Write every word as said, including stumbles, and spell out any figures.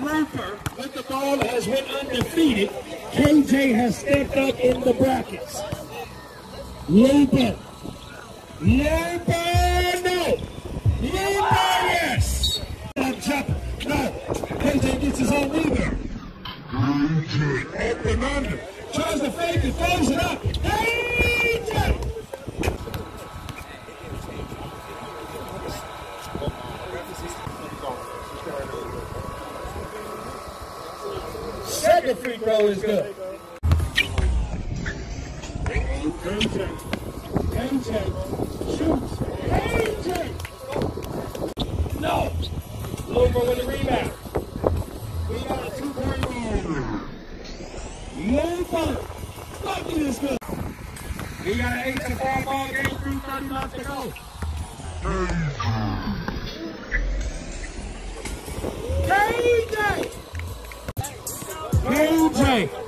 Looper with the ball has went undefeated. K J has stepped up in the brackets. Looper. Looper, no. Looper, yes. Jump, no. K J gets his own rebound. K J up and under. Tries to fake it, throws it up. K J. Second free throw is good. K J. K J. Shoots. K J. No. Looper with the rebound. We got a two-point lead. Looper. Bucket is good. We got an eight to four ball game through thirty left to go. K J. K J.